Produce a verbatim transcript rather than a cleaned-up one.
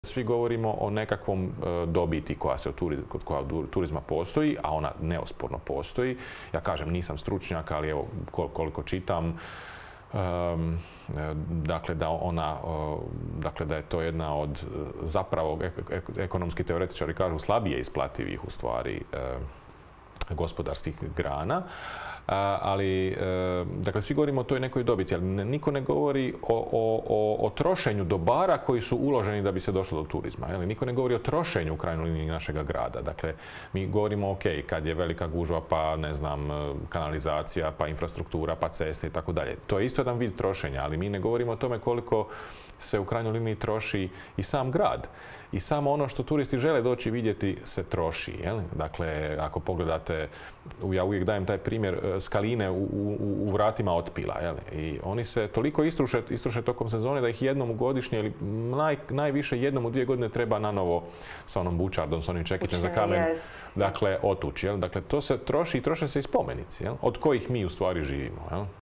svi govorimo o nekakvom dobiti koja se kod koja turizma postoji, a ona neosporno postoji. Ja kažem, nisam stručnjak, ali evo koliko čitam, Um, dakle, da ona, uh, dakle, da je to jedna od zapravo ek ek ekonomski teoretičari kažu slabije isplativih u stvari uh, gospodarskih grana. Uh, ali, uh, dakle, svi govorimo o toj nekoj dobiti, ali ne, niko ne govori o, o, o, o trošenju dobara koji su uloženi da bi se došlo do turizma. Jel? Niko ne govori o trošenju u krajnjoj liniji našega grada. Dakle, mi govorimo, ok, kad je velika gužva, pa ne znam, kanalizacija, pa infrastruktura, pa ceste i tako dalje. To je isto jedan vid trošenja, ali mi ne govorimo o tome koliko se u krajnjoj liniji troši i sam grad. I samo ono što turisti žele doći vidjeti se troši. Jel? Dakle, ako pogledate, ja uvijek dajem taj primjer skaline u, u, u vratima otpila. Jel? I oni se toliko istruše, istruše tokom sezone da ih jednom u godišnje ili naj, najviše jednom u dvije godine treba na novo sa onom bučardom, sa onim čekićem za kamen, yes. dakle, otući. Jel? Dakle, to se troši i troše se i spomenici, jel? Od kojih mi u stvari živimo. Jel?